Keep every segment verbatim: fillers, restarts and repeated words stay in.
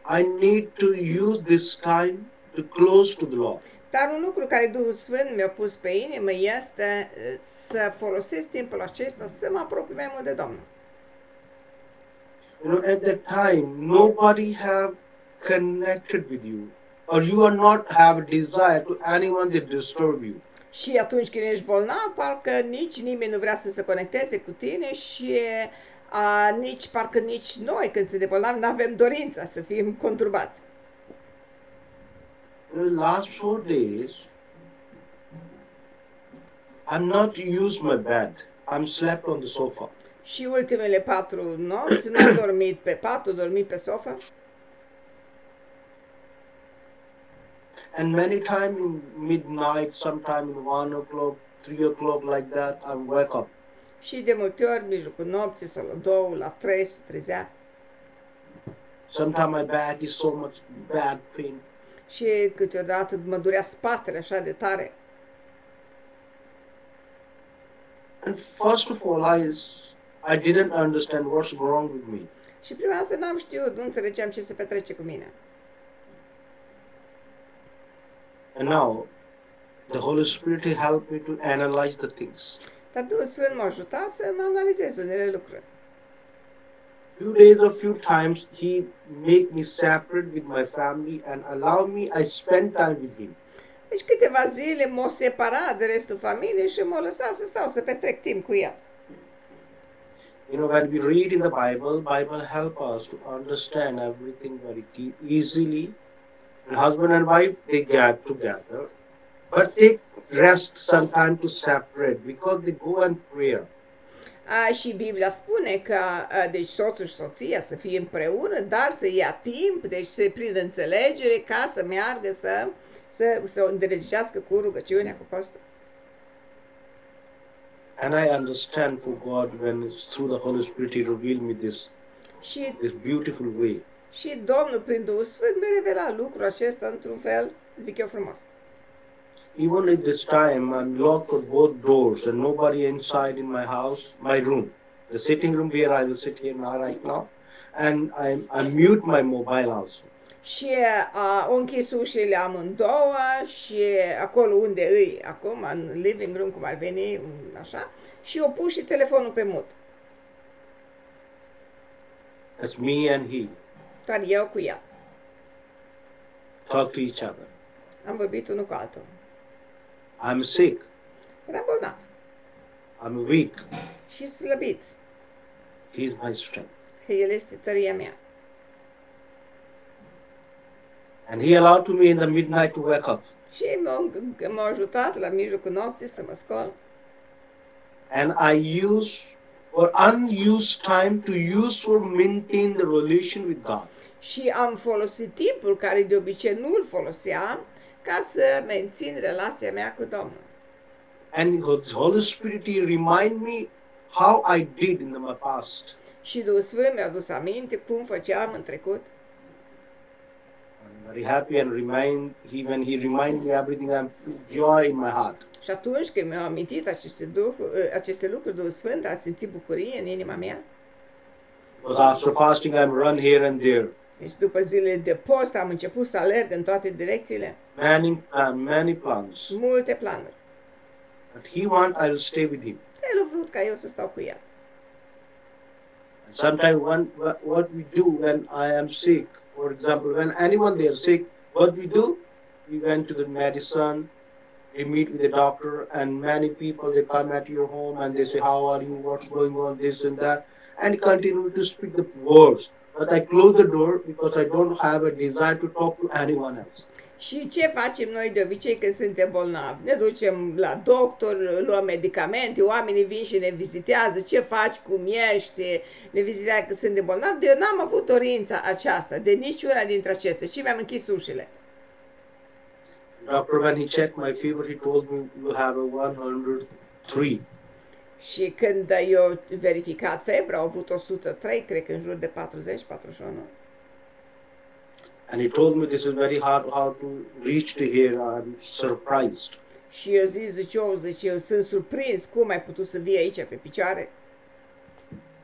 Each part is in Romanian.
I need to use this time to close to the Lord. Dar un lucru care Duhul Sfânt mi-a pus pe inimă este uh, să folosesc timpul acesta să mă apropii mai mult de Domnul. You know, at that time, nobody have connected with you, or you are not have a desire to anyone that disturb you. Și atunci când ești bolnav, parcă nici nimeni nu vrea să se conecteze cu tine și a, nici, parcă nici noi, când suntem bolnavi, nu avem dorința să fim conturbați. In the last four days, I'm not used my bed. I'm slept on the sofa. Și ultimele patru nopți nu am dormit pe pat, am dormit pe sofa. And many times in midnight, sometime in one o'clock, three o'clock, like that, I wake up. Și de multe ori, mijlocul nopții sau la două, la trei, se trezea. Sometimes my back is so much bad pain. Și câteodată mă durea spatele așa de tare. And first of all, I, I didn't understand what's wrong with me. Și prima dată n-am știut, nu înțelegeam ce se petrece cu mine. And now, the Holy Spirit helped me to analyze the things. Dar Duhul Sfânt m-a ajutat să mă analizez unele lucruri. Few days or few times, He make me separate with my family and allow me, I spend time with Him. Deci câteva zile m-a separat de restul familiei și m-a lăsat să stau, să petrec timp cu el. You know, when we read in the Bible, Bible help us to understand everything very key, easily. And husband and wife, they get together, but they rest sometime to separate because they go and prayer. A, și Biblia spune că a, deci soțul și soția să fie împreună, dar să ia timp, deci să prin înțelegere, ca să meargă să, să, să o îndrăgească cu rugăciunea, cu postul. And I understand for God when it's through the Holy Spirit He revealed me this, Și, this beautiful way. și Domnul, prin Duhul Sfânt, mi-a revelat lucrul acesta într-un fel, zic eu frumos. Even at this time, I'm locked on both doors and nobody inside in my house, my room, the sitting room where I will sit here now right now, and I, I mute my mobile also. Și a, o închis ușile amândouă și acolo unde îi, acum, în living room, cum ar veni, așa, și o pus și telefonul pe mut. That's me and he. Doar eu cu el. Talk to each other. Am vorbit unul cu altul. I'm sick. Eram bolnav I'm weak. și slăbit. He's my strength. El este tăria mea. And he allowed to me in the midnight to wake up. Și m-a, m-a ajutat la mijlocul nopții să mă scol. And I use or unused time to use for maintain the relation with God. Și am folosit timpul care de obicei nu-l foloseam ca să mențin relația mea cu Domnul. And the Holy Spirit He remind me how I did in the past. Și Duhul Sfânt mi-a adus aminte cum făceam în trecut. I'm very happy and remind he when He remind me everything, I'm joy in my heart. Și atunci când mi-au amintit aceste, duh, aceste lucruri, Duhul Sfânt a simțit bucurie în inima mea. Because after fasting, I'm run here and there. Deci după zilele de post am început să alerg în toate direcțiile. Many plan, many plans. Multe planuri. But He want I will stay with Him. El a vrut ca eu să stau cu el. And sometimes one, what we do when I am sick, for example, when anyone they are sick, what we do? We went to the medicine, we meet with the doctor, and many people they come at your home and they say, how are you? What's going on? This and that, and continue to speak the words. But I close the door because I don't have a desire to talk to anyone else. Și ce facem noi de obicei când suntem bolnavi? Ne ducem la doctor, luăm medicamente, oamenii vin și ne vizitează, ce faci, cum ești, ne vizitează când suntem bolnavi. Eu n-am avut dorința aceasta de niciuna dintre acestea și mi-am închis ușile. Doctor, when he checked my fever, he told me you have a one hundred three. Și când eu verificat febra, au avut o sută trei, cred că în jur de patruzeci, patruzeci și unu. And he told me this is very hard how to reach to here. I'm surprised. Și eu zic, zice, eu, zice, eu sunt surprins cum ai putut să vii aici pe picioare.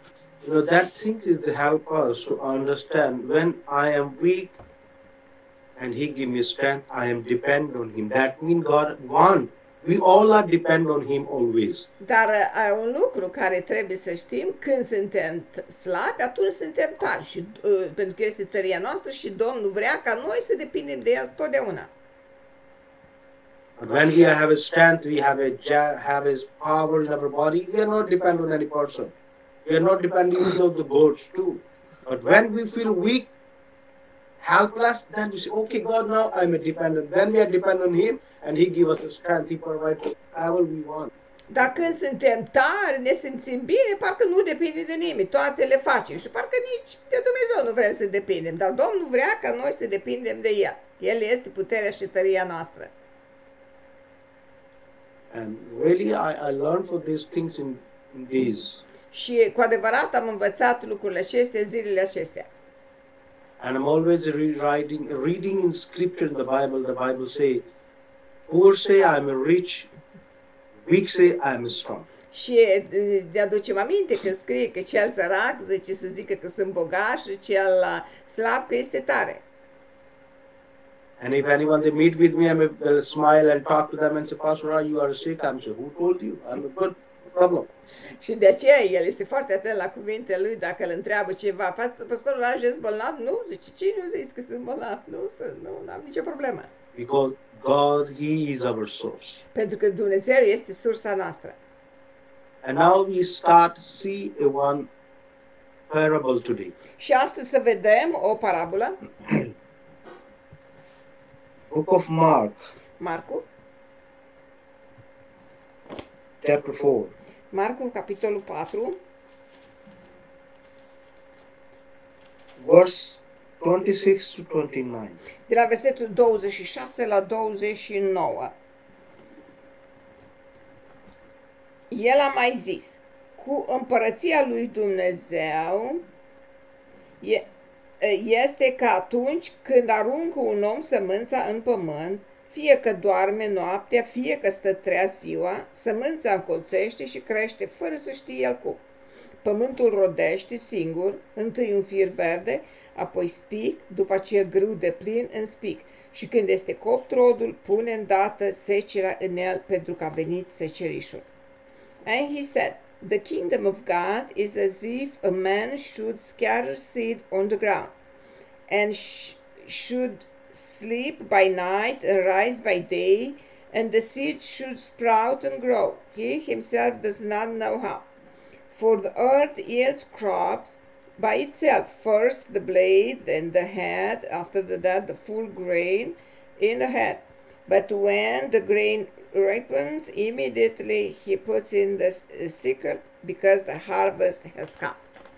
You know, that thing is to help us to understand when I am weak and He give me strength, I am dependent on Him. That means God want. We all are dependent on Him always. Dar uh, un lucru care trebuie să știm, când suntem slabi, atunci suntem tari, și, uh, pentru că este tăria noastră și Domnul vrea ca noi să depindem de El totdeauna. But when we have a strength, we have a have His power in our body. We are not dependent on any person. We are not dependent on the gods too. But when we feel weak, helpless, then we say, okay, God, now I'm a dependent. When we are dependent on Him and He gives us the strength, He provides whatever we want. Dar când suntem tari, ne simțim bine, parcă nu depinde de nimeni, toate le facem și parcă nici de Dumnezeu nu vrem să depindem, dar Domnul vrea ca noi să depindem de El. El este puterea și tăria noastră. And really, I, I learned for these things in, in days. Și cu adevărat am învățat lucrurile acestea zilele acestea. And I'm always reading, reading in scripture in the Bible, the Bible say, poor say I'm rich, weak say I'm strong. Și de aducem aminte că scrie că cel sărac zice să zică că sunt bogat și cel slab că este tare. And if anyone they meet with me, I will smile and talk to them and say, Pastor, are you are sick? I'm saying, who told you? I'm a good problem. Și de aceea el este foarte atent la cuvintele lui, dacă îl întreabă ceva, pastorul a ajuns bolnav? Nu, zice, cine nu zice că sunt bolnav? Nu, nu am nicio problemă. Because God, He is our source. Pentru că Dumnezeu este sursa noastră. And now we start to see a one parable today. Și astăzi să vedem o parabolă. Book of Mark. Marcu. Chapter four. Marcu, capitolul patru. Verse twenty-six to twenty-nine. De la versetul douăzeci și șase la douăzeci și nouă. El a mai zis, cu împărăția lui Dumnezeu este ca atunci când aruncă un om sămânța în pământ, fie că doarme noaptea, fie că stă treaz ziua, sămânța încolțește și crește fără să știe el cum. Pământul rodește singur, întâi un fir verde, apoi spic, după aceea grâu de plin în spic. Și când este copt rodul, pune îndată secerea în el, pentru că a venit secerișul. And he said, the kingdom of God is as if a man should scatter seed on the ground, and sh should sleep by night and rise by day, and the seed should sprout and grow. He himself does not know how. For the earth yields crops by itself, first the blade, then the head, after that the full grain in the head. But when the grain ripens, immediately he puts in the sickle, because the harvest has come.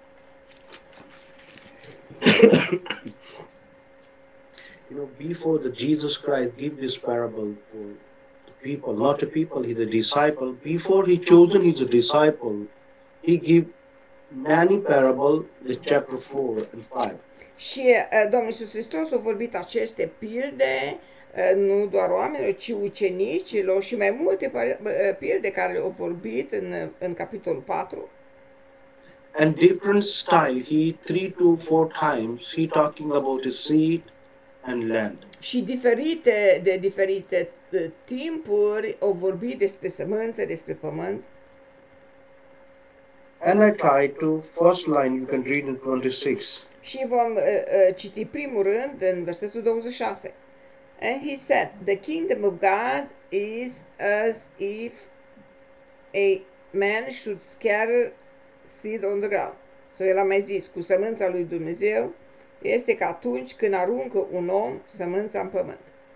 You know, before the Jesus Christ give this parable for the people, not the people, he's a disciple. Before he chosen his disciple, he give many parable in chapter four and five. Și uh, Domnul Iisus Hristos a vorbit aceste pilde, uh, nu doar oamenilor, ci ucenicilor și mai multe pilde care le-au vorbit în, în capitolul patru. And different style, he three to four times, he talking about the seed and land. Și diferite, de diferite uh, timpuri au vorbit despre sămânță, despre pământ. And I try to, first line you can read in twenty-six. Și vom uh, uh, citi primul rând în versetul douăzeci și șase. And he said, the kingdom of God is as if a man should scatter seed on the ground. So el a mai zis, cu sămânța lui Dumnezeu este ca atunci când aruncă un om sămânța în pământ.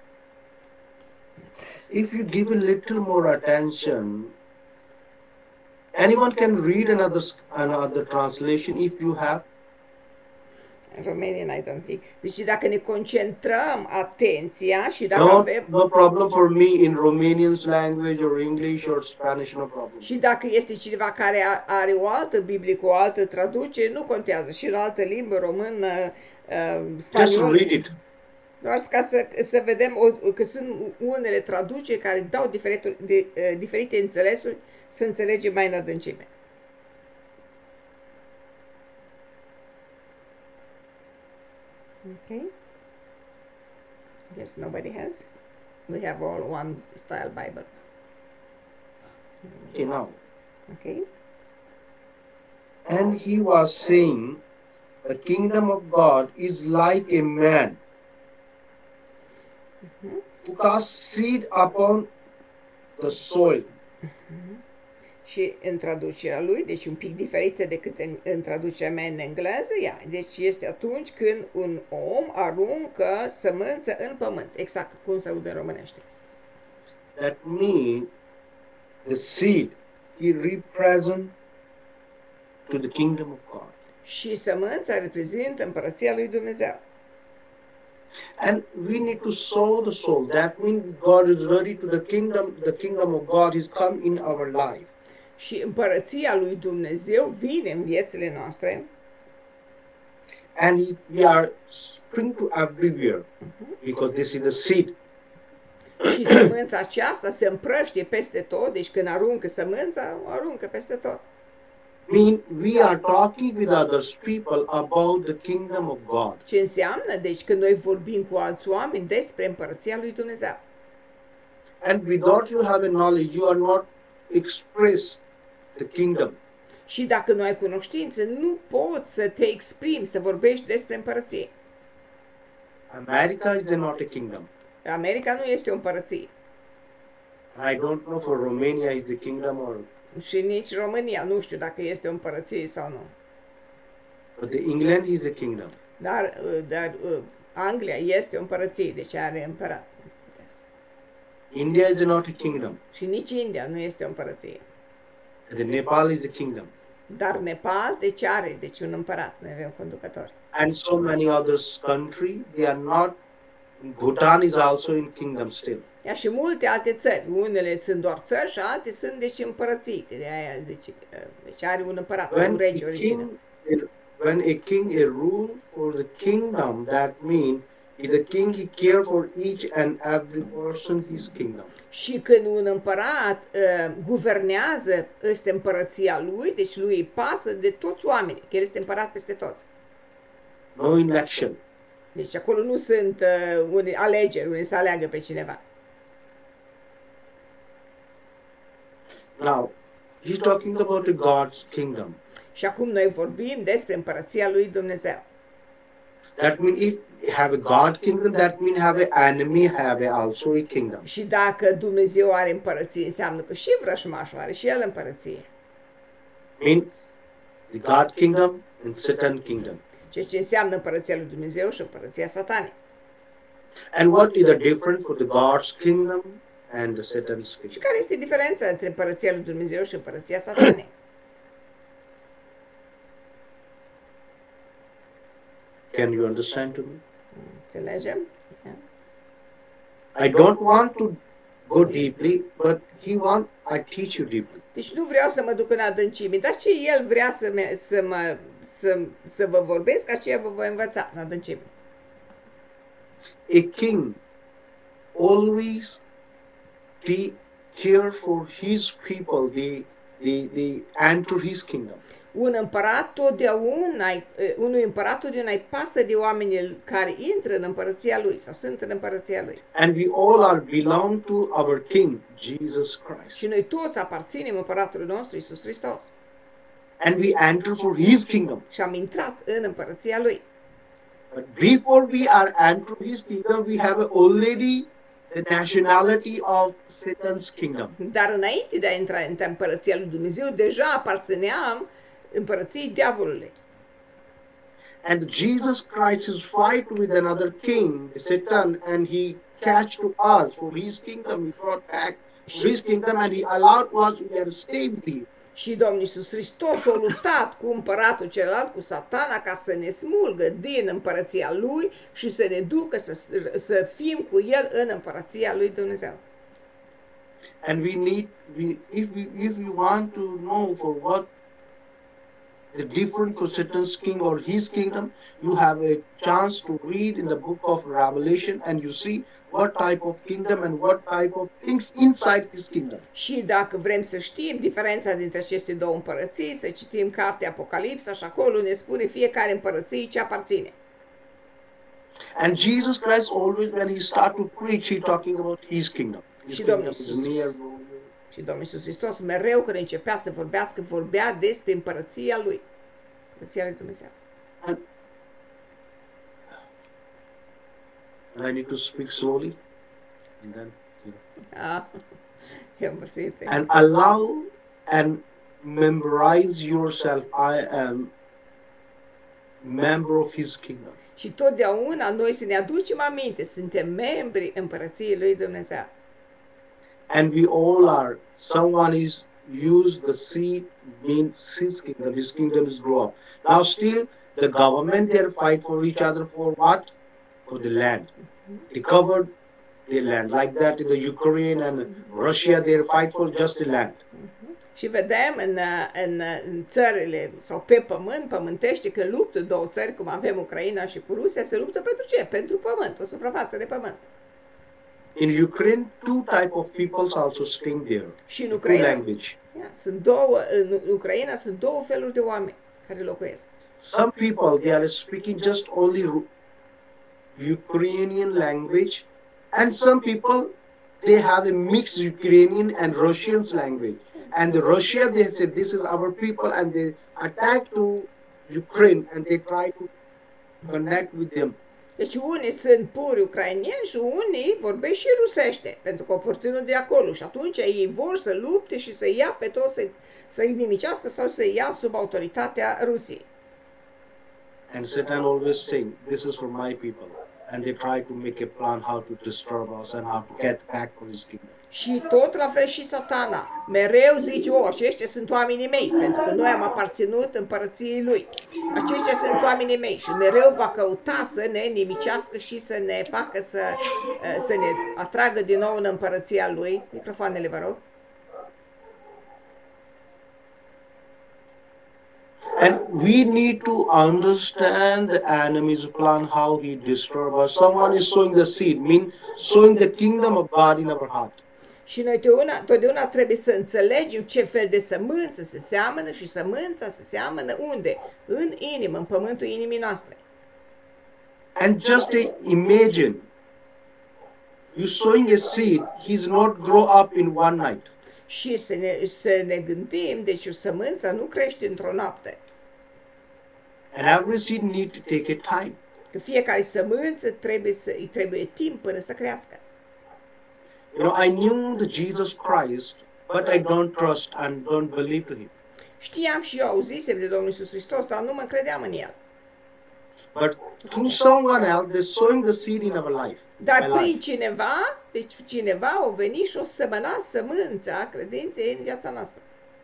If you give a little more attention, anyone can read another another translation if you have. Romanian, I don't think. Deci dacă ne concentrăm atenția și dacă No, avem... no problem for me in Romanian language or English or Spanish, no problem. Și dacă este cineva care are o altă Biblie cu o altă traducere, nu contează. Și în altă limbă, română, uh, spaniol. Just read it. Doar ca să, să vedem o, că sunt unele traduceri care dau diferite, de, uh, diferite înțelesuri, să înțelegem mai în adâncime. Okay. Yes, nobody has. We have all one style Bible. Okay, now. Okay. And he was saying, the kingdom of God is like a man Mhm. who casts seed upon the soil. Și în traducerea lui, deci un pic diferită decât în, în traducerea mea în engleză, ea. Deci este atunci când un om aruncă sămânță în pământ. Exact cum se aude în românește. That means the seed he represents to the kingdom of God. Și sămânța reprezintă împărăția lui Dumnezeu. And we need to sow the soul. That means God is ready to the kingdom. The kingdom of God is come in our life. Și împărăția lui Dumnezeu vine în viețile noastre. And he, we are spring to everywhere because this is the seed. Și sămânța aceasta se împrăștie peste tot, deci când aruncă sămânța, o aruncă peste tot. Mean we are talking with others people about the kingdom of God. Ce înseamnă, deci, când noi vorbim cu alți oameni despre împărăția lui Dumnezeu. And without you have a knowledge, you are not express the kingdom. Și dacă nu ai cunoștință, nu poți să te exprimi, să vorbești despre împărăție. America is not a kingdom. America nu este o împărăție. I don't know for Romania is the kingdom or. Și nici România, nu știu dacă este o împărăție sau nu. But the England is a kingdom. Dar, dar Anglia este o împărăție, deci are împărat. India is not a kingdom. Și nici India nu este o împărăție. The Nepal is a kingdom. Dar Nepal, deci are, deci un împărat, noi avem conducător. And so many others country, they are not. Bhutan is also in kingdom still. Ia și multe alte țări, unele sunt doar țări și alte sunt deci împărății, de aia zice, deci are un împărat, When un rege a original. king, when a king a rule for the kingdom, that means the king he care for each and every person his kingdom. Și când un împărat uh, guvernează, este împărăția lui, deci lui îi pasă de toți oamenii, că el este împărat peste toți. No election. Deci acolo nu sunt uh, unii alegeri, unii să aleagă pe cineva. Now, he's talking about the God's kingdom. Și acum noi vorbim despre împărăția lui Dumnezeu. That means if you have a God kingdom, that means have a enemy have a also a kingdom. Și dacă Dumnezeu are împărăție, înseamnă că și vrășmașul are și el împărăție. Mean the God kingdom and Satan kingdom. Ceea ce înseamnă împărăția lui Dumnezeu și împărăția Satanei. And what is the difference for the God's kingdom and the Satan's Și kingdom? care este diferența între împărăția lui Dumnezeu și împărăția Satanei? Can you understand to me? Înțelegem? I don't want to go deeply, but he want I teach you deeply. Deci nu vreau să mă duc în adâncime, dar ce el vrea să, me, să, mă, să, să vă vorbesc, aceea vă voi învăța în adâncime. A king always take care for his people, the the the enter his kingdom. Un împărat totdeauna, unui împărat totdeauna îi pasă de oamenii care intră în împărăția lui sau sunt în împărăția lui. And we all are belong to our king, Jesus Christ. Și noi toți aparținem împăratului nostru, Iisus Hristos. And we enter for his kingdom. Și am intrat în împărăția lui. But before we are enter his kingdom, we have already the nationality of Satan's kingdom. Dar înainte de a intra în împărăția lui Dumnezeu, deja aparțineam împărăției diavolului. And Jesus Christ is fight with another king, Satan, and he catch to us for his kingdom. He fought back for his kingdom, and he allowed us to get stay with him. Și Domnul Iisus Hristos a luptat cu împăratul celălalt, cu Satana, ca să ne smulgă din împărăția lui și să ne ducă să, să fim cu el în împărăția lui Dumnezeu. And we need, we, if we if we want to know for what the difference for Satan's king or his kingdom, you have a chance to read in the book of Revelation, and you see what type of kingdom and what type of things inside his kingdom. Și dacă vrem să știm diferența dintre aceste două împărății, să citim cartea Apocalipsa și acolo ne spune fiecare împărăție ce aparține. And Jesus Christ always, when he start to preach, he talking about his kingdom. His Și Domnul kingdom is Iisus near. Și Domnul Iisus Hristos mereu când începea să vorbească, vorbea despre împărăția Lui. Împărăția Lui Dumnezeu. And, and I need to speak slowly. And then, you know. Ah, e împărțit. And allow and memorize yourself. I am member of his kingdom. Și totdeauna noi să ne aducem aminte, suntem membri împărăției Lui Dumnezeu. And we all are. Someone is used the seed means his kingdom. His kingdom is grow up. Now still the government there fight for each other for what? For the land. They covered the land. Like that in the Ukraine and Russia they fight for just the land. Și vedem în, în, în țările sau pe pământ, pământește, că luptă două țări, cum avem Ucraina și cu Rusia, se luptă pentru ce? Pentru pământ, o suprafață de pământ. In Ukraine, two type of peoples also staying there. Și în Two Ucraina, language. ia, sunt două, în Ucraina sunt două feluri de oameni care locuiesc. Some people they are speaking just only Ru- Ukrainian language, and some people they have a mixed Ukrainian and Russian language. And the Russia they say this is our people, and they attack to Ukraine and they try to connect with them. Deci unii sunt puri ucrainieni și unii vorbesc și rusește, pentru că o porținut de acolo. Și atunci ei vor să lupte și să ia pe toți, să, să-i nimicească sau să ia sub autoritatea Rusiei. And Satan always saying, this is for my people. And they try to make a plan how to disturb us and how to get back for his kingdom. Și tot la fel și Satana. Mereu zice, o, aceștia sunt oamenii mei, pentru că noi am aparținut împărăției lui. Aceștia sunt oamenii mei și mereu va căuta să ne nimicească și să ne facă să, să ne atragă din nou în împărăția lui. Microfoanele, vă rog. And we need to understand the enemy's plan, how he disturbs us. Someone is sowing the seed, mean sowing the kingdom of God in our heart. Și noi totdeauna, totdeauna trebuie să înțelegem ce fel de sămânță se seamănă și sămânța se seamănă unde? În inimă, în pământul inimii noastre. And just uh, imagine, you sowing a seed, he's not grow up in one night. Și să ne, să ne gândim, deci o sămânță nu crește într-o noapte. And every seed need to take a time. Că fiecare sămânță trebuie să, îi trebuie timp până să crească. You know, I knew the Jesus Christ, but I don't trust and don't believe to him. Știam și eu, auzisem de Domnul Iisus Hristos, dar nu mă credeam în El. But through someone else, they're sowing the seed in our life. Dar my prin life. cineva, deci cineva a venit și o sămăna sămânța credinței în viața noastră.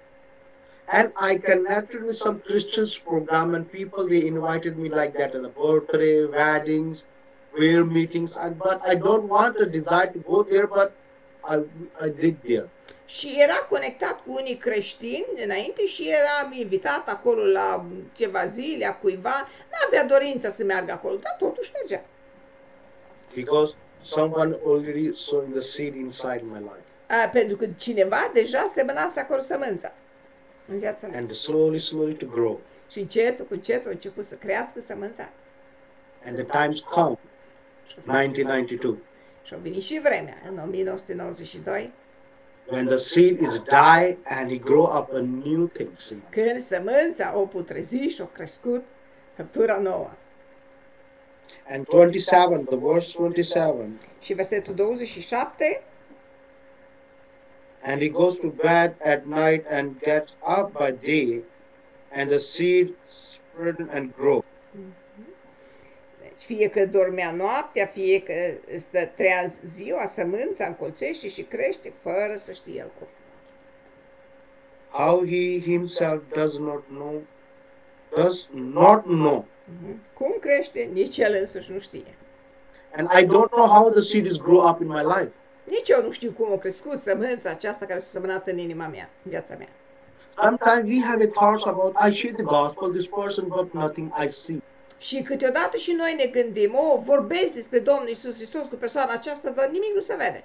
And I connected with some Christians program, and people they invited me like that at the birthday, weddings, prayer meetings. And but I don't want a desire to go there, but I I did there. Și era conectat cu unii creștini înainte și eram invitat acolo la ceva zile, a cuiva. N-avea dorința să meargă acolo, dar totuși mergea. Because someone already sowing the seed inside my life. A, pentru că cineva deja semănase acolo sămânța în viața mea. And slowly, slowly to grow. Și încetul cu încetul a început să crească sămânța. And the times come, Și a venit- nineteen ninety-two, Și a venit și vremea, în o mie nouă sute nouăzeci și doi, when the seed is die and he grow up a new thing. See? când sămânța o putrezit și a crescut făptura nouă. And twenty-seven, the verse twenty-seven, Și versetul douăzeci și șapte, and he goes to bed at night and gets up by day, and the seed spread and grow. deci fie că dormea noaptea, fie că stă treaz ziua, sămânța încolțește și crește fără să știe el cum. How he himself does not know, does not know. Mhm. Cum crește, nici el însuși nu știe. And I don't know how the seed is grow up in my life. Nici eu nu știu cum a crescut sămânța aceasta care s-a sămânat în inima mea, în viața mea. Sometimes we have a thoughts about, I share the gospel, this person, but nothing I see. Și câteodată și noi ne gândim, o, vorbesc despre Domnul Iisus Hristos cu persoana aceasta, dar nimic nu se vede.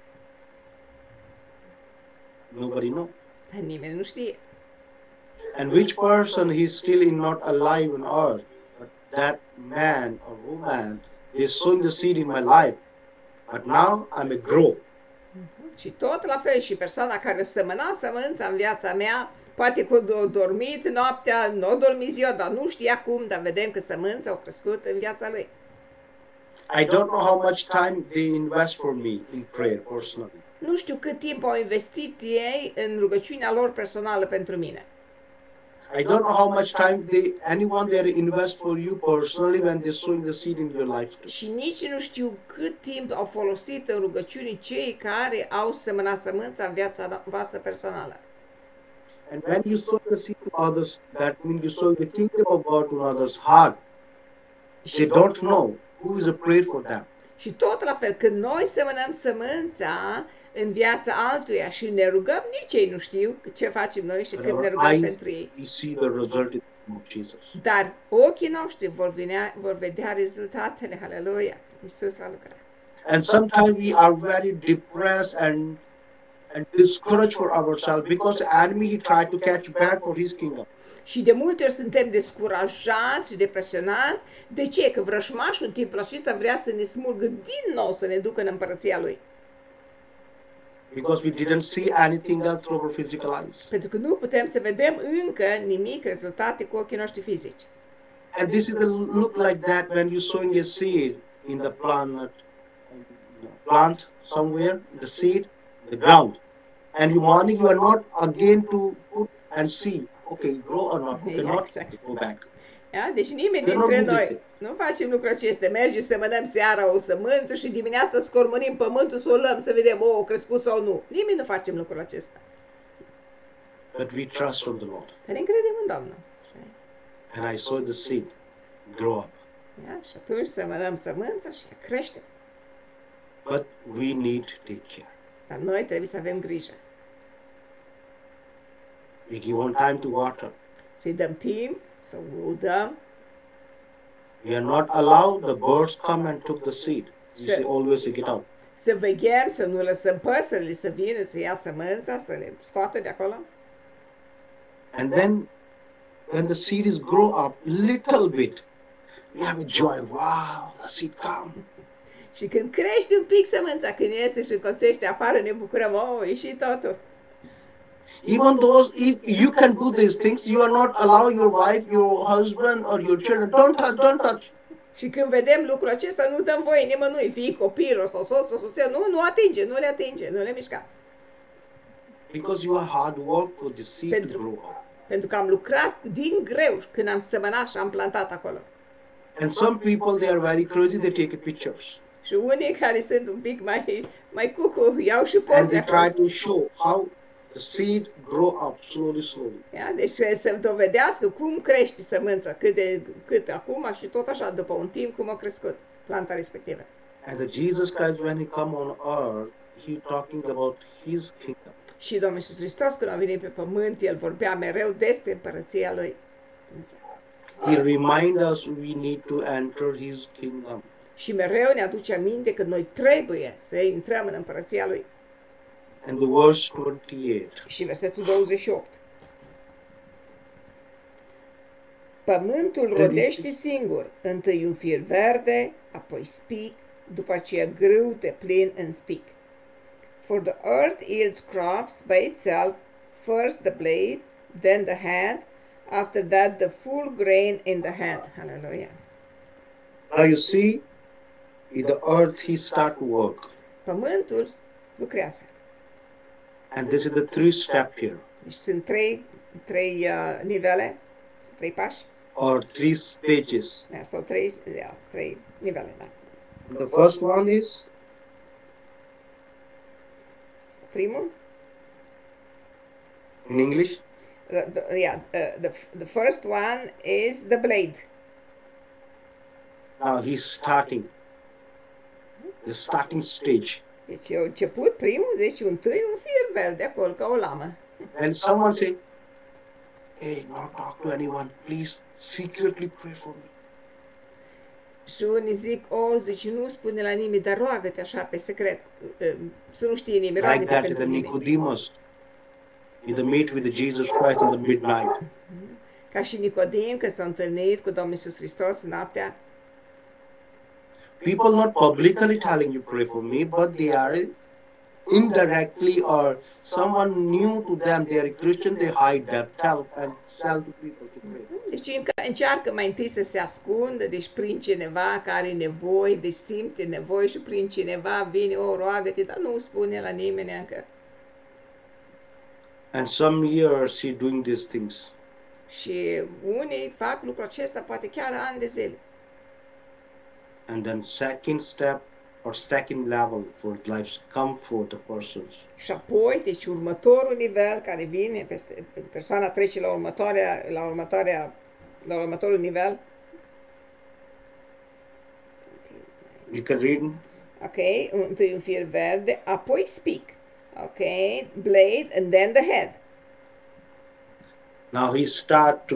Nobody knows. Dar nimeni nu știe. And which person he's still in not alive on earth, but that man or woman, They're sowing the seed in my life, but now I'm a grow. Și tot la fel și persoana care sămăna sămânța în viața mea, poate că a dormit noaptea, nu a dormit ziua, dar nu știa cum, dar vedem că sămânța a crescut în viața lui. I don't know how much time they invest for me in prayer personally. Nu știu cât timp au investit ei în rugăciunea lor personală pentru mine. I don't know how much time they anyone there invest for you personally when they're sowing the seed in your life. Și nici nu știu cât timp au folosit în rugăciuni cei care au sămănat sămânța în viața voastră personală. And when you sow the seed to others, that means you sow the kingdom of God to others' heart. They don't know who is a prayer for them. Și tot la fel, când noi semănăm sămânța în viața altuia și ne rugăm, nici ei nu știu ce facem noi și But când ne our rugăm eyes, pentru ei. we see the result in the name of Jesus. Dar ochii noștri vor, vinea, vor vedea rezultatele, haleluia, Iisus va lucra. And sometimes we are very depressed and and discouraged for ourselves because the enemy he tried to catch back for his kingdom. Și de multe ori suntem descurajați și depresionați. De ce? Că vrășmașul în timpul acesta vrea să ne smulgă din nou, să ne ducă în împărăția lui. Because we didn't see anything else through our physical eyes. Pentru că nu putem să vedem încă nimic, rezultate cu ochii noștri fizici. And this is the look like that when you sowing a seed in the plant, plant somewhere, the seed, the ground. And in morning you are not again to put and see, okay, grow or not, okay, Yeah, not, exactly. go back. Da? Deci nimeni Eu dintre nu noi zic. nu facem lucrul acesta. Mergem să mănăm seara o sămânță și dimineața scormonim pământul să o luăm să vedem, o, a crescut sau nu. Nimeni nu facem lucrul acesta. But we trust on the Lord. Dar ne încredem în Domnul. And I saw the seed grow up. Da? Și atunci să mănăm sămânța și ea crește. But we need to take care. Dar noi trebuie să avem grijă. We give one time to water. Să-i dăm timp, să udăm. We are not allowed the birds come and took the seed. We Sir. say always take it out. Să veghem, să nu lăsăm păsările să vină, să ia sămânța, să le scoată de acolo. And then when the seed is grow up little bit, we have a joy. Wow, the seed come. Și când crește un pic sămânța, când iese și încolțește afară, ne bucurăm, oh, e și totul. Even those, if you can do these things, you are not allowing your wife, your husband, or your children. Don't touch, don't touch. Și când vedem lucrul acesta, nu dăm voie nimănui, fie copilul sau soț sau soție, nu, nu atinge, nu le atinge, nu le mișca. Because you are hard work for the seed to Pentru- grow up. Pentru că am lucrat din greu când am sămănat și am plantat acolo. And some people, they are very crazy, they take pictures. Și unii care sunt un pic mai, mai cucu, iau și And poze they acolo. try to show how the seed grow up slowly, slowly. Ia? Deci să dovedească cum crește sămânța, cât, de, cât acum și tot așa, după un timp, cum a crescut planta respectivă. And the Jesus Christ, when he come on earth, he talking about his kingdom. Și Domnul Iisus Hristos, când a venit pe pământ, El vorbea mereu despre împărăția Lui. Dumnezeu. He remind us we need to enter his kingdom. Și mereu ne aduce aminte că noi trebuie să intrăm în împărăția Lui. And the verse twenty-eight. Și versetul douăzeci și opt. Pământul rodește singur, întâi un fir verde, apoi spic, după aceea grâu de plin în spic. For the earth yields crops by itself, first the blade, then the head, after that the full grain in the head. Hallelujah. Now you see, in the earth he start to work. Pământul lucrează. And this is the three step here, Deci sunt trei, trei uh, nivele, trei pași, or three stages. da, sau trei, da, trei nivele, da. The first one is, Primul, in English, the, the, yeah, uh, the, the first one is the blade. now he's starting. The starting stage. Deci eu început primul, deci întâi un fir verde acolo, ca o lamă. And someone say, hey, not talk to anyone. Please secretly pray for me. Și unii zic, o, zici, nu spune la nimeni, dar roagă-te așa pe secret, uh, să nu știe nimeni, Like roagă-te that, pentru the nimeni. Nicodemus, in the meet with the Jesus Christ in the midnight. Ca și Nicodim, că s-a întâlnit cu Domnul Iisus Hristos noaptea. People not publicly telling you pray for me, but they are indirectly, or someone new to them, they are a Christian, they hide that, tell and tell to people to pray. Deci încă încearcă mai întâi să se ascundă, deci prin cineva care are nevoie, deci simte nevoie și prin cineva vine, o, roagă-te, dar nu spune la nimeni încă. And some years he doing these things. Și unii fac lucrul acesta poate chiar ani de zile. And then second step or second level for life's come for the persons. Și apoi, deci următorul nivel care vine, peste, persoana trece la următoarea, la următoarea, la următorul nivel. You can read. Ok, întâi un fir verde, apoi speak. Ok, blade and then the head. Now he start to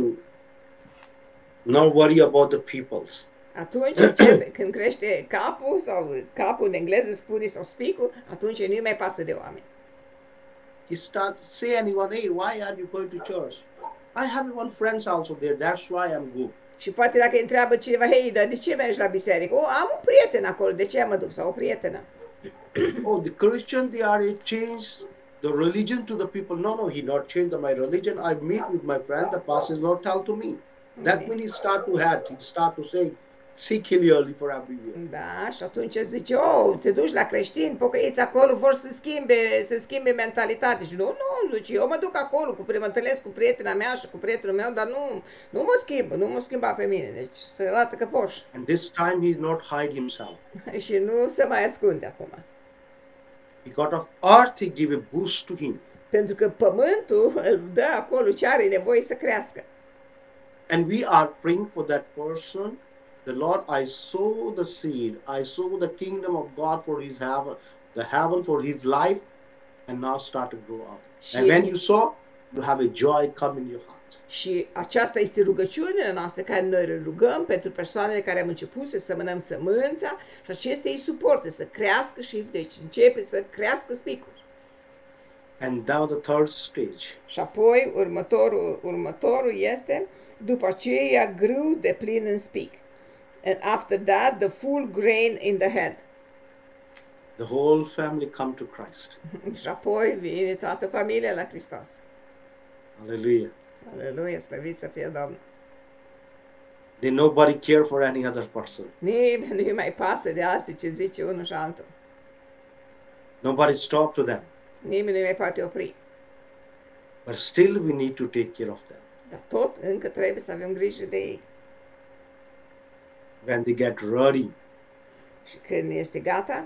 not worry about the peoples. Atunci începe, când crește capul sau capul în engleză spune sau speak-ul, atunci nu-i mai pasă de oameni. He start say anyone, hey, why are you going to church? I have one friends also there. That's why I'm good. Și poate dacă îi întreabă cineva, hei, dar de ce mergi la biserică? O, am un prieten acolo, de ce mă duc? Sau o prietenă. Oh, the Christian, they are change the religion to the people. No, no, he not changed my religion. I meet with my friend. The pastor is not tell to me. That Okay. when he start to have, he start to say, seek clearly for every year. Da, și atunci zice, oh, te duci la creștini, pocăiți acolo, vor să schimbe, să schimbe mentalitatea. Și nu, nu, zice, eu mă duc acolo, cu, mă întâlnesc cu prietena mea și cu prietenul meu, dar nu, nu mă schimbă, nu mă schimba pe mine, deci se arată că poș. And this time he not hide himself. Și nu se mai ascunde acum. He got of earth, he give a boost to him. Pentru că pământul îl dă acolo ce are nevoie să crească. And we are praying for that person. The Lord, I sow the seed. I sow the kingdom of God for his heaven, the heaven for his life, and now start to grow up. And when you sow, you have a joy come in your heart. Și aceasta este rugăciunea noastră care noi rugăm pentru persoanele care am început să semănăm sămânța și acestea îi suportă să crească și deci începe să crească spicul. And now the third stage. Și apoi următorul, următorul este după aceea grâu de plin în spic. And after that the full grain in the head. The whole family come to Christ. Și apoi vine toată familia la Hristos. Hallelujah. Aleluia, slăvit să fie Domnul. Then nobody care for any other person. Nimeni nu-i mai pasă de alții ce zice unul și altul. Nobody stop to them. Nimeni nu-i mai poate opri. But still we need to take care of them. Dar tot încă trebuie să avem grijă de ei. When they get ready, Și când este gata,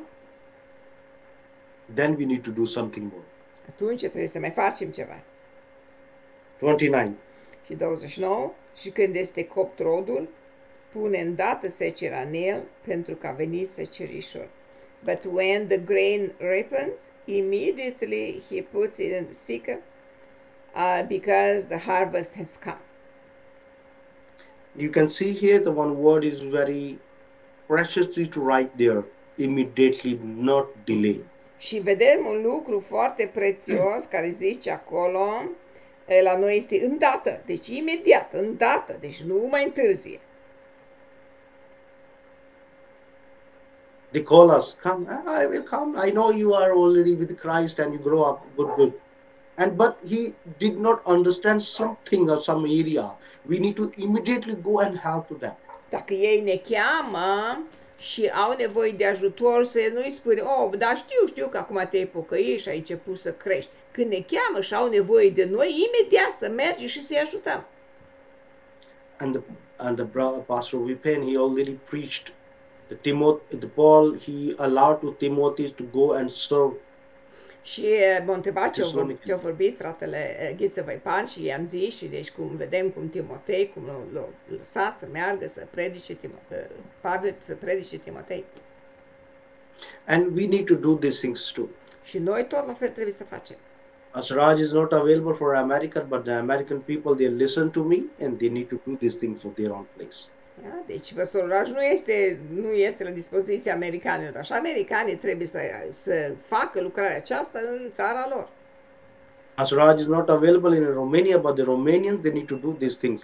then we need to do something more. atunci trebuie să mai facem ceva. twenty-nine. Și douăzeci și nouă, și când este copt rodul, pune îndată secerea în el, pentru că a venit secerișul. But when the grain ripens, immediately he puts it in the sickle, uh, because the harvest has come. You can see here the one word is very preciously to write there, immediately, not delay. Și vedem un lucru foarte prețios care zice acolo, la noi este îndată, deci imediat, îndată, deci nu mai întârzie. They call us, come, I will come. I know you are already with Christ and you grow up good, good. And but he did not understand something or some area. We need to immediately go and help to them. Dacă ei ne cheamă și au nevoie de ajutor, să nu-i spune, oh, dar știu, știu că acum te-ai pocăit și ai început să crești. Când ne cheamă și au nevoie de noi, imediat să mergem și să-i ajutăm. And the and the brother, Pastor Vipen, he already preached. The Timothy, the Paul, he allowed to Timothy to go and serve. Și m-a întrebat ce-a vor, ce vorbit fratele Ghiță Văipan și i-am zis și deci cum vedem cum Timotei, cum l-a lăsat să meargă să predice Timotei, Pavel să predice Timotei. And we need to do these things too. Și noi tot la fel trebuie să facem. Pastor Raj is not available for America, but the American people, they listen to me and they need to do these things for their own place. Da? Deci păstorul Raj nu este, nu este la dispoziția americanilor, așa americanii trebuie să, să facă lucrarea aceasta în țara lor. Pastor Raj is not available in Romania, but the Romanians, they need to do these things like that.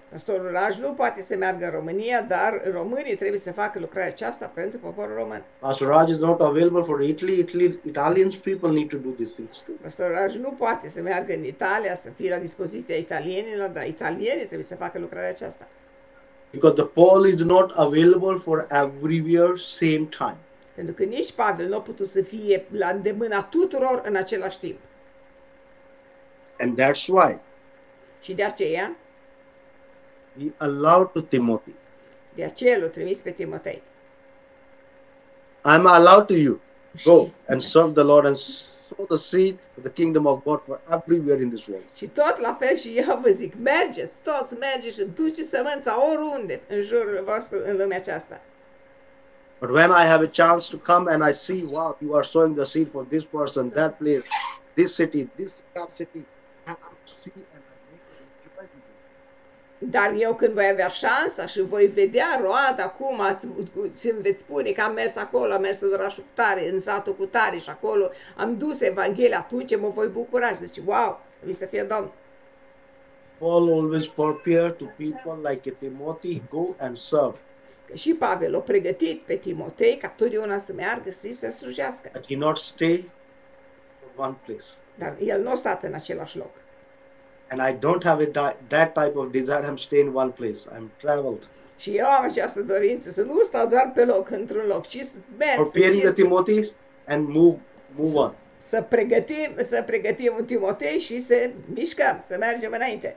Pastorul Raj nu poate să meargă în România, dar românii trebuie să facă lucrarea aceasta pentru poporul român. Pastor Raj is not available for Italy. Italy Italians people need to do these things too. Pastorul Raj nu poate să meargă în Italia, să fie la dispoziția italienilor, dar italienii trebuie să facă lucrarea aceasta. Because the Paul is not available for everywhere same time. Pentru că nici Pavel nu a putut să fie la îndemâna tuturor în același timp. And that's why Și de aceea, he allowed to Timothy. de aceea l-a trimis pe Timotei. I'm allowed to you. Go Și, and serve the Lord and sow the seed of the kingdom of God for everywhere in this world. și tot la fel și eu vă zic, mergeți, toți mergeți și duceți sămânța oriunde în jurul vostru în lumea aceasta. But when I have a chance to come and I see, wow, you are sowing the seed for this person, that place, this city, this that city, and I see and I make it enjoy with Dar eu când voi avea șansa și voi vedea roada cum ați, și îmi veți spune că am mers acolo, am mers în orașul cu tare, în satul cu tare și acolo am dus Evanghelia, atunci mă voi bucura și zice, wow, să să fie Domnul. Paul always prepared to people like Timothy, go and serve. Că și Pavel l-a pregătit pe Timotei ca totdeauna să meargă și să slujească. But he not stay in one place. Dar el nu a stat în același loc. And I don't have a di- that type of desire. I'm staying in one place. I'm traveled. Și eu am această dorință să nu stau doar pe loc, într-un loc, ci să merg, să, Preparing the circul, Timothy and move, move on. să, pregătim, să pregătim un Timotei și să mișcăm, să mergem înainte.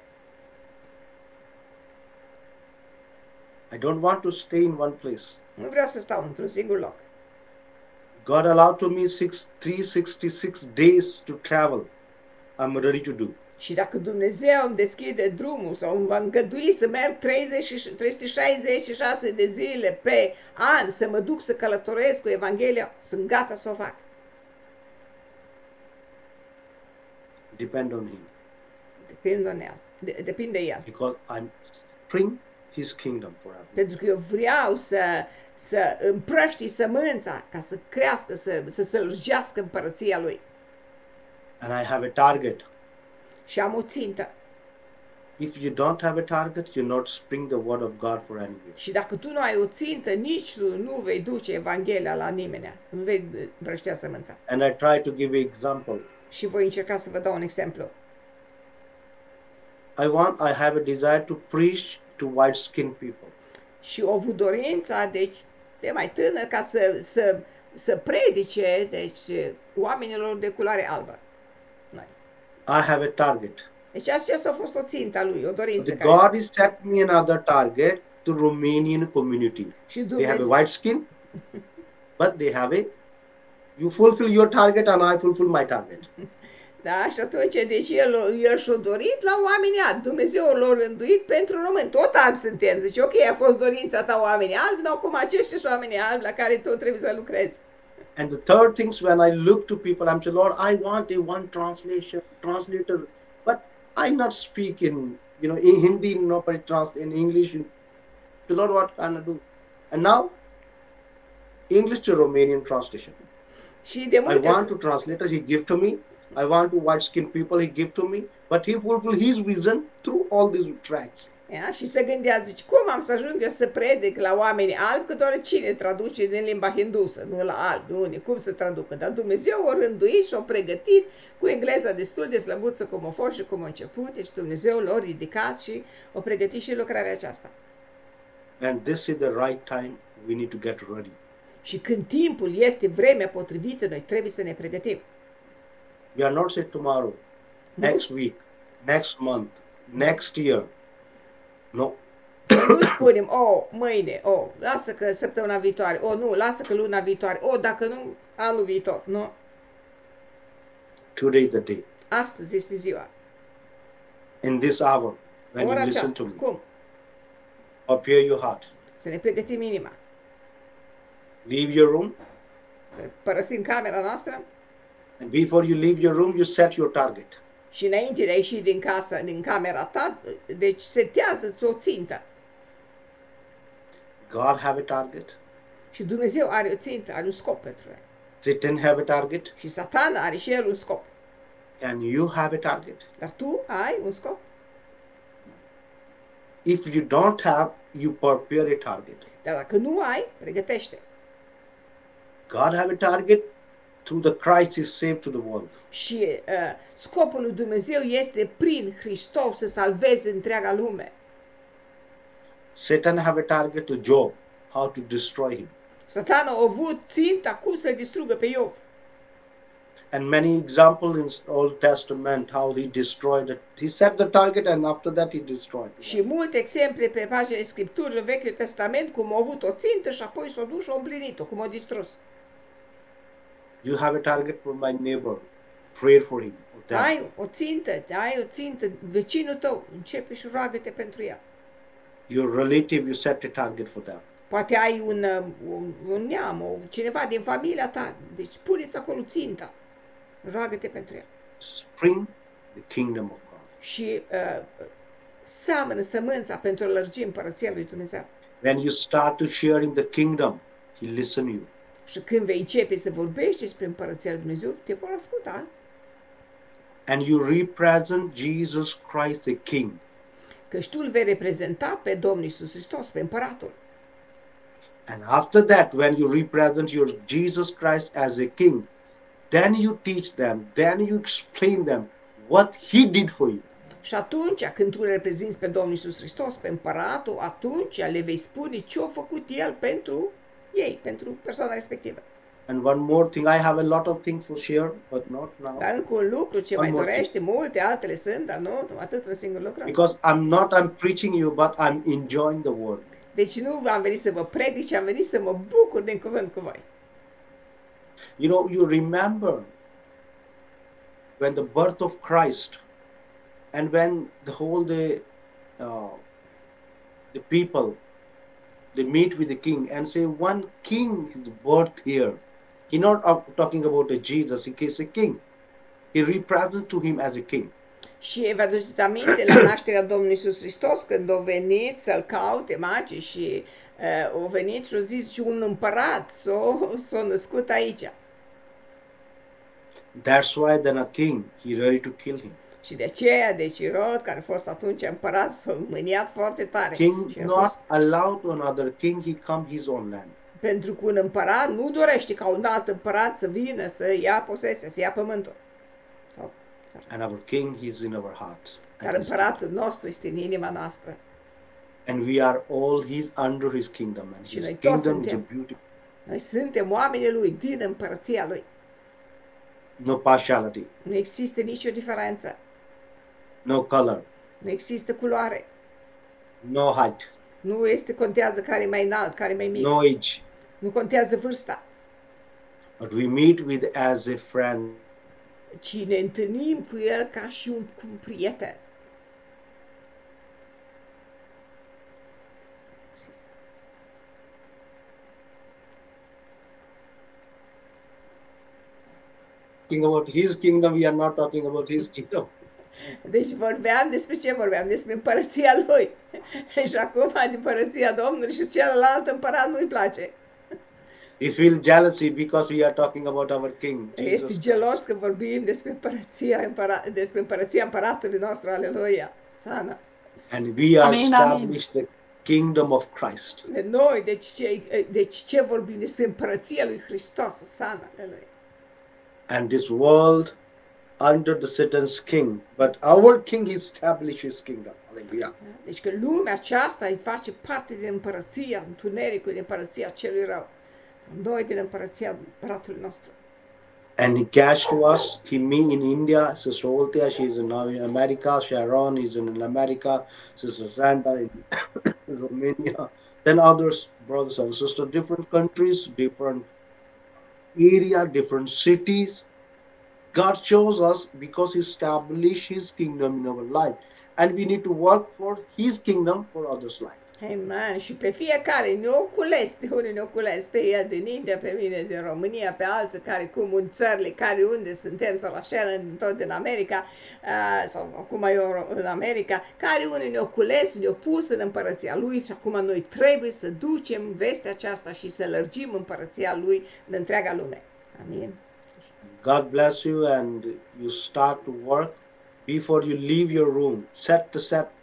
I don't want to stay in one place. Nu vreau să stau într-un singur loc. God allowed to me six, three hundred sixty-six days to travel. I'm ready to do. Și dacă Dumnezeu îmi deschide drumul sau îmi va îngădui să merg treizeci și trei sute șaizeci și șase de zile pe an, să mă duc să călătoresc cu Evanghelia, sunt gata să o fac. Depend on Him. Depinde de el. De, depinde de el. Because I'm spring His kingdom forever. Pentru că eu vreau să, să împrăști sămânța ca să crească, să, să sălgească împărăția Lui. And I have a target. Și am o țintă. If you don't have a target, you not spring the word of God for anywhere. Și dacă tu nu ai o țintă, nici tu nu vei duce Evanghelia la nimeni. Nu vei împrăștea sămânța. And I try to give an example. Și voi încerca să vă dau un exemplu. I want, I have a desire to preach to white-skinned people. Și o avut dorința, deci, de mai tânăr, ca să, să, să predice, deci, oamenilor de culoare albă. Noi. I have a target. Deci aceasta a fost o țintă a lui, o dorință. The Care... God is set me another target to Romanian community. Și They have a Dumnezeu, white skin, but they have a, you fulfill your target and I fulfill my target. da, și atunci, deci el, el și-a dorit la oamenii albi. Dumnezeu l-a rânduit pentru români. Tot albi suntem. Zice, ok, a fost dorința ta oamenii albi, dar acum aceștia sunt oamenii albi la care tu trebuie să lucrezi. And the third thing is when I look to people, I'm saying, Lord, I want a one translation, translator, but I not speak in, you know, in Hindi, nobody translate, in English. So Lord, what can I do? And now, English to Romanian translation. Și de I multe want to translate it, He give to me. I want to white-skinned people, He give to me. But He fulfill His vision through all these tracks. Ia? Și se gândea, zice, cum am să ajung eu să predic la oamenii albi, că doar cine traduce din limba hindusă, nu la albi, unii, cum să traducă? Dar Dumnezeu o rânduit și o pregătit cu engleza destul de slăbuță cum a fost și cum a început, deci Dumnezeu l-a ridicat și o pregătit și lucrarea aceasta. And this is the right time we need to get ready. Și când timpul este vremea potrivită, noi trebuie să ne pregătim. We are not saying tomorrow, next week, next month, next year. No. Nu spunem, o, mâine, o, lasă că săptămâna viitoare, o, nu, lasă că luna viitoare, o, dacă nu, anul viitor, nu. Today is the day. Astăzi este ziua. In this hour, when Ora you listen aceasta, to me, cum? prepare your heart. Să ne pregătim inima. Leave your room, Să părăsim camera noastră and before you leave your room, you set your target. și înainte de a ieși din casa, din camera ta, deci setează-ți o țintă. God have a target. Și Dumnezeu are o țintă, are un scop pentru el. Satan have a target. Și Satana are și el un scop. Can you have a target? Dar tu ai un scop? If you don't have, you prepare a target. Dar dacă nu ai, pregătește. God have a target. Through the Christ is saved to the world. Și uh, scopul lui Dumnezeu este prin Hristos să salveze întreaga lume. Satan have a target to Job, how to destroy him. Satan a avut ținta cum să-l distrugă pe Iov. And many examples in Old Testament how he destroyed it. He set the target and after that he destroyed it. Și multe exemple pe paginile Scripturii Vechiul Testament cum a avut o țintă și apoi s-a dus și a împlinit-o, cum a distrus. You have a target for my neighbor. Pray for him. or them. Ai o țintă, ai o țintă, vecinul tău, începe și roagă-te pentru el. Your relative, you set a target for them. Poate ai un, uh, un, un neam, o, cineva din familia ta, deci puneți acolo ținta, roagă-te pentru el. Spring the kingdom of God. Și uh, seamănă sămânța pentru a lărgi împărăția lui Dumnezeu. When you start to share in the kingdom, he listen you. Și când vei începe să vorbești despre împărăția lui Dumnezeu, te vor asculta. And you represent Jesus Christ the King. Căci tu îl vei reprezenta pe Domnul Iisus Hristos, pe împăratul. And after that, when you represent your Jesus Christ as a King, then you teach them, then you explain them what he did for you. Și atunci, când tu îl reprezinți pe Domnul Iisus Hristos, pe împăratul, atunci le vei spune ce a făcut el pentru ei, pentru persoana respectivă. And one more thing, I have a lot of things to share, but not now. Dar încă un lucru ce One mai more dorește, multe altele sunt, dar nu, atât un singur lucru. Because I'm not, I'm preaching you, but I'm enjoying the word. Deci nu am venit să vă predic, ci am venit să mă bucur din cuvânt cu voi. You know, you remember when the birth of Christ and when the whole day, uh, the people, they meet with the king and say, one king is birthed here. He's not uh, talking about a Jesus, he is a king. He represents to him as a king. Și vă aduceți aminte la nașterea Domnului Iisus Hristos, când au venit să-l caute magii și uh, au venit și au zis și un împărat s-a, s-a născut aici. That's why then a king, he ready to kill him. Și de aceea, deci Irod, care a fost atunci împărat, s-a mâniat foarte tare. King Și a not fost, allowed another king, he come his own land. pentru că un împărat nu dorește ca un alt împărat să vină să ia posesia, să ia pământul. Sau, țara. And our king, he's in our heart. Dar împăratul nostru este în inima noastră. And we are all his under his kingdom. And Și his noi toți kingdom is a suntem. beauty, Noi suntem oamenii lui, din împărăția lui. no partiality, Nu există nicio diferență. no color, Nu există culoare. no height, Nu este contează care e mai înalt, care e mai mic. no age. Nu contează vârsta. But we meet with as a friend. Ci ne întâlnim cu el ca și un, cu un prieten. Talking about his kingdom, we are not talking about his kingdom. Deci vorbeam despre ce vorbeam? Despre împărăția lui. Și acum de împărăția Domnului și celălalt împărat nu-i place. We feel jealousy because we are talking about our king. Jesus Este Christ. gelos că vorbim despre împărăția, împăra, despre împărăția împăratului nostru, aleluia, sana. And we are Amen, amen. established the kingdom of Christ. De noi, deci ce, deci ce vorbim despre împărăția lui Hristos, sana, aleluia. And this world under the Satan's king. But our king established his kingdom. Hallelujah. Deci că lumea aceasta îi face parte din împărăția, întunericul, din împărăția celui rău. Noi din împărăția împăratului nostru. And he gave to us, he, me in India, Sister Oltia, she's in, now in America, Sharon is in America, Sister Santa in Romania, then others, brothers and sisters, different countries, different area, different cities. God chose us because he established his kingdom in our life. And we need to work for his kingdom for others' life. Amen. Și pe fiecare ne-o cules, de unde ne-o cules, pe el din India, pe mine din România, pe alții care cum în țările care unde suntem, sau la Sharon, tot din America, uh, sau acum eu în America, care unde ne-o cules, ne-o pus în împărăția lui și acum noi trebuie să ducem vestea aceasta și să lărgim împărăția lui în întreaga lume. Amin. God bless you, and you start to work before you leave your room. Set the set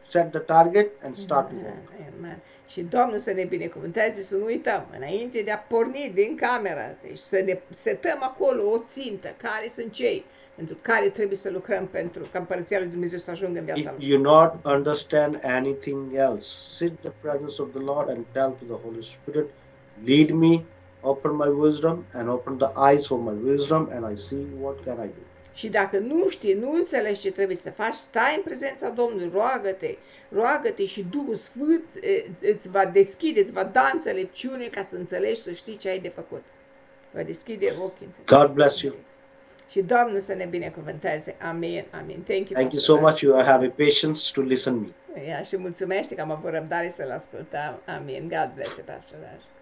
set the target and start to walk. Amen. Și Domnul să ne binecuvânteze, să nu uităm, înainte de a porni din cameră, deci să ne setăm acolo o țintă, care sunt cei pentru care trebuie să lucrăm pentru ca Împărăția lui Dumnezeu să ajungă în If viața lui. you not understand anything else, sit in the presence of the Lord and tell to the Holy Spirit, lead me, open my wisdom and open the eyes for my wisdom, and I see what can I do. Și dacă nu știi, nu înțelegi ce trebuie să faci, stai în prezența Domnului, roagă-te, roagă-te și Duhul Sfânt e, îți va deschide, îți va da înțelepciune ca să înțelegi, să știi ce ai de făcut. Va deschide ochii înțelepciunii. God bless you. Și Domnul să ne binecuvânteze. Amin, amin. Thank you, Thank you Pastor so much. You have a patience to listen me. Raj. Ia, și mulțumește că am avut răbdare să-l ascultăm. Amin. God bless you, Pastor Raj.